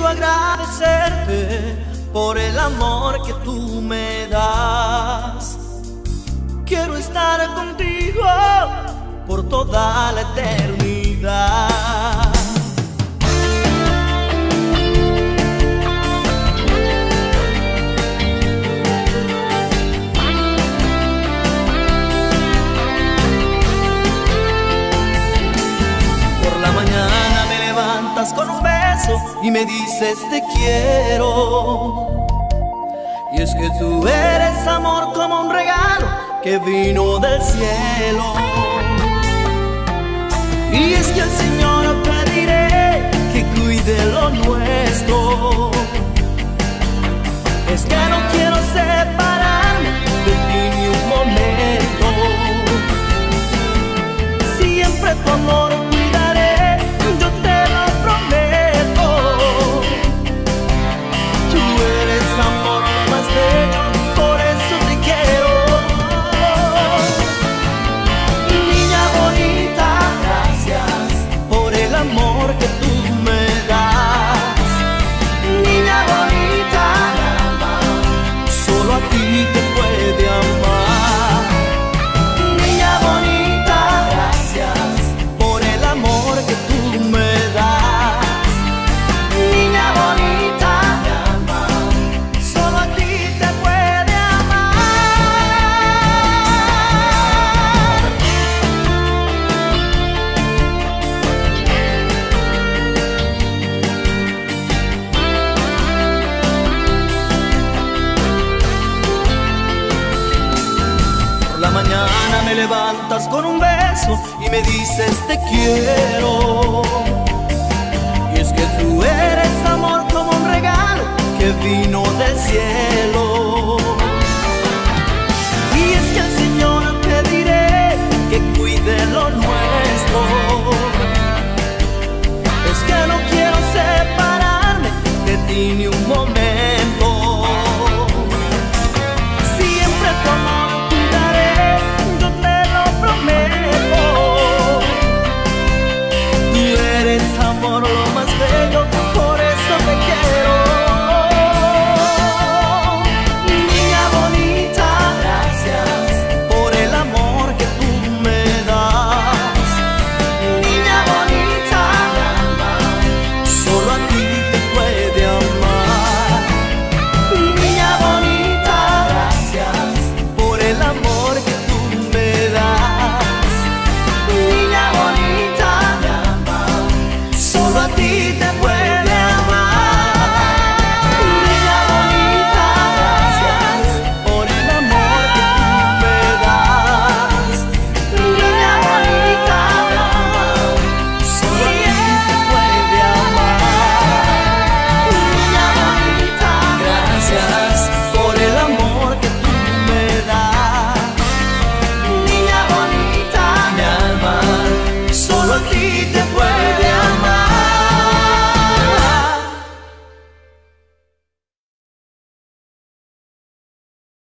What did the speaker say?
quiero agradecerte por el amor que tú me das. Quiero estar contigo por toda la eternidad. Por la mañana me levantas con un beso y me dices te quiero. Y es que tú eres amor como un regalo que vino del cielo. Y es que al Señor pediré que cuide lo nuestro. Es que no quiero separarme de ti ni un momento. Siempre tu amor cuidaré, yo te lo prometo. Tú eres amor más bello, por eso te quiero. Niña bonita, gracias por el amor que tú me das. Niña bonita, solo a ti te puede amar. Niña bonita, gracias por el amor que tú me das. Niña bonita, solo a ti te puede amar. Por la mañana me levantas con un beso y me dices te quiero. Y es que tú eres amor como un regalo que vino del cielo. Y es que